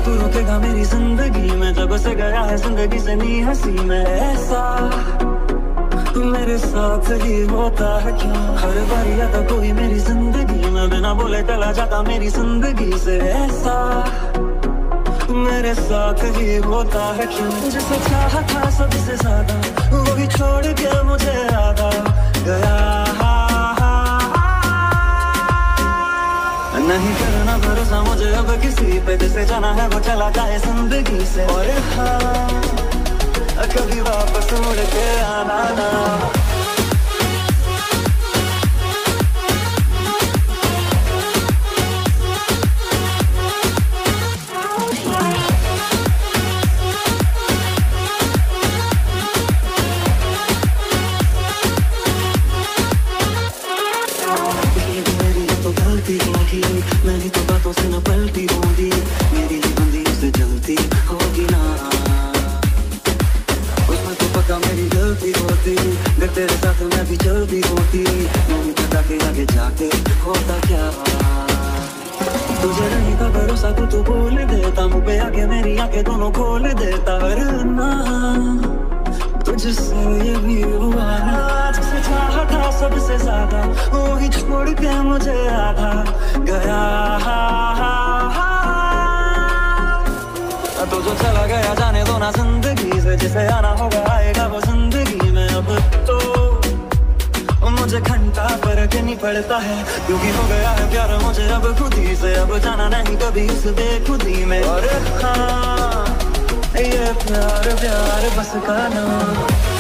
तू रुकेगा मेरी जिंदगी में, जब से गया है जिंदगी से नी हंसी में। ऐसा मेरे साथ ही होता है क्यों, हर बार आता कोई मेरी जिंदगी में, बिना बोले चला जाता मेरी जिंदगी से। ऐसा मेरे साथ ही होता है क्यों, जिसे चाहा था सबसे ज्यादा वही छोड़ के मुझे आधा गया। नहीं करना भरोसा मुझे अब किसी पे, जिसे जाना है वो चला जाए जिंदगी से। और हाँ, कभी वापस मुड़ के आना ना। मैंने तो बातों से न पलटी होगी, मेरी ही बंदी उससे जलती होगी ना। उसमें तो पक्का मेरी गलती होती, अगर तेरे साथ मैं भी चलती होती। नहीं पता के आगे जाके होता क्या, तुझे नहीं था भरोसा तो बोल देता, मुँह पे आके मेरी आंखें दोनों खोल देता। वरना तुझसे ये भी हुआ ना, जिसे चाहा था सबसे ज्यादा वही छोड़ के मुझे आधा गया। तो जो चला गया जाने दो ना जिंदगी से, जिसे आना होगा आएगा वो जिंदगी में। अब तो मुझे घंटा फर्क नहीं पड़ता है, क्योंकि हो गया है प्यार मुझे अब खुद ही से। अब जाना नहीं कभी उस बेखुदी में। और हाँ, ये प्यार प्यार बस का नाम।